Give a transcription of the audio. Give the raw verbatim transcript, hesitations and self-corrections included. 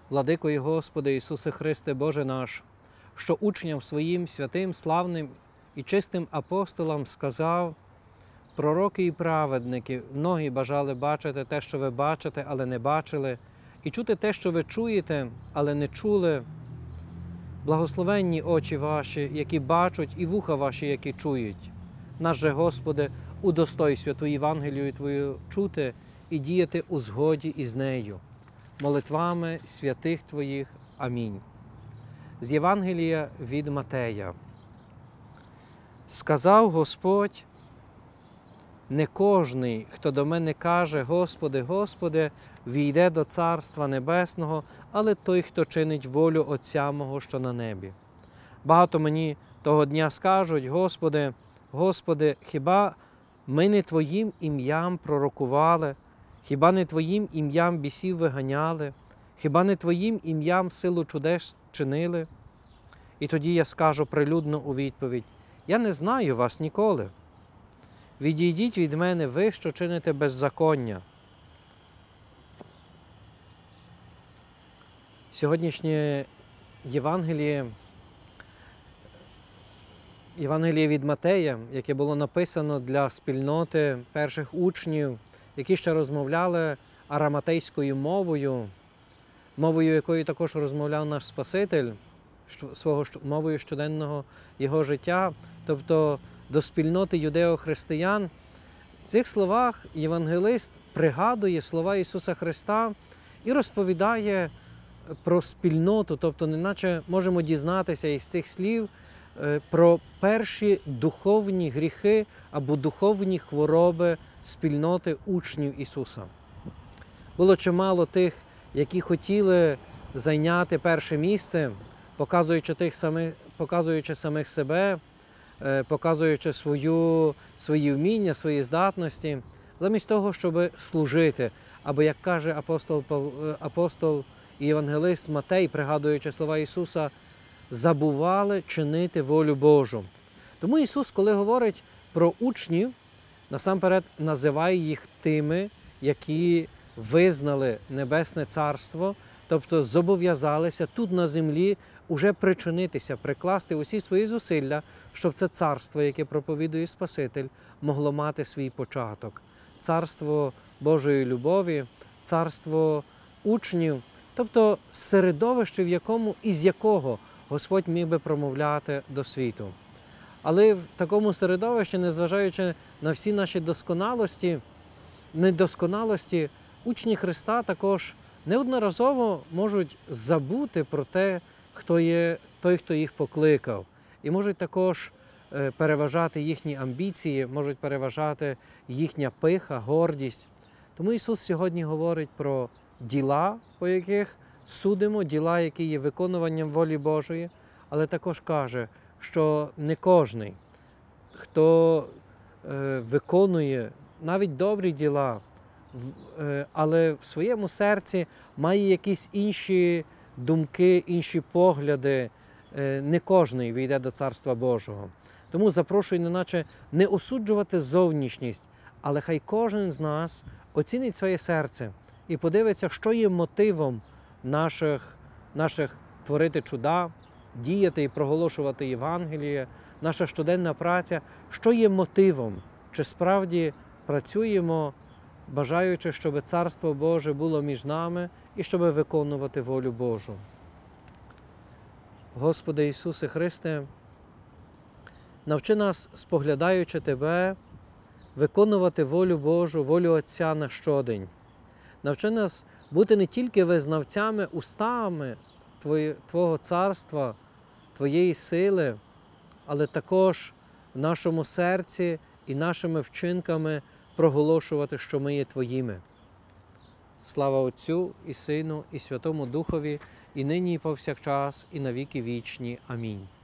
Владико і Господи Ісусе Христе, Боже наш, що учням своїм святим, славним і чистим апостолам сказав: пророки і праведники, многі бажали бачити те, що ви бачите, але не бачили, і чути те, що ви чуєте, але не чули. Благословенні очі ваші, які бачать, і вуха ваші, які чують. Наш же, Господи, удостой святу Євангелію Твою чути і діяти у згоді із нею. Молитвами святих Твоїх. Амінь. З Євангелія від Матея. Сказав Господь: не кожний, хто до мене каже: Господи, Господи, війде до Царства Небесного, але той, хто чинить волю Отця мого, що на небі. Багато мені того дня скажуть: Господи, Господи, хіба ми не Твоїм ім'ям пророкували? Хіба не Твоїм ім'ям бісів виганяли? Хіба не Твоїм ім'ям силу чудес чинили? І тоді я скажу прилюдно у відповідь: я не знаю вас ніколи. Відійдіть від мене, ви, що чините беззаконня. Сьогоднішнє Євангеліє, Євангеліє від Матея, яке було написано для спільноти перших учнів, які ще розмовляли араматейською мовою, мовою, якою також розмовляв наш Спаситель, свого, мовою щоденного його життя, тобто до спільноти юдео-християн. В цих словах євангелист пригадує слова Ісуса Христа і розповідає про спільноту, тобто неначе можемо дізнатися із цих слів про перші духовні гріхи або духовні хвороби спільноти учнів Ісуса. Було чимало тих, які хотіли зайняти перше місце, показуючи, тих самих, показуючи самих себе, показуючи свою, свої вміння, свої здатності, замість того, щоб служити. Або, як каже апостол, апостол і євангелист Матей, пригадуючи слова Ісуса, забували чинити волю Божу. Тому Ісус, коли говорить про учнів, насамперед називає їх тими, які визнали Небесне Царство, тобто зобов'язалися тут на землі уже причинитися, прикласти усі свої зусилля, щоб це царство, яке проповідує Спаситель, могло мати свій початок. Царство Божої любові, царство учнів, тобто середовище, в якому, із якого Господь міг би промовляти до світу. Але в такому середовищі, незважаючи на всі наші досконалості, недосконалості, учні Христа також неодноразово можуть забути про те, хто є той, хто їх покликав. І можуть також переважати їхні амбіції, можуть переважати їхня пиха, гордість. Тому Ісус сьогодні говорить про діла, по яких судимо, діла, які є виконуванням волі Божої, але також каже, що не кожний, хто виконує навіть добрі діла, але в своєму серці має якісь інші думки, інші погляди, не кожний війде до Царства Божого. Тому запрошую, неначе не осуджувати зовнішність, але хай кожен з нас оцінить своє серце і подивиться, що є мотивом наших, наших творити чуда, діяти і проголошувати Євангеліє, наша щоденна праця, що є мотивом, чи справді працюємо, бажаючи, щоб Царство Боже було між нами і щоб виконувати волю Божу. Господи Ісусе Христе, навчи нас, споглядаючи Тебе, виконувати волю Божу, волю Отця на щодень. Навчи нас бути не тільки визнавцями устами Твого царства, Твоєї сили, але також в нашому серці і нашими вчинками проголошувати, що ми є Твоїми. Слава Отцю і Сину, і Святому Духові, і нині, і повсякчас, і на віки вічні. Амінь.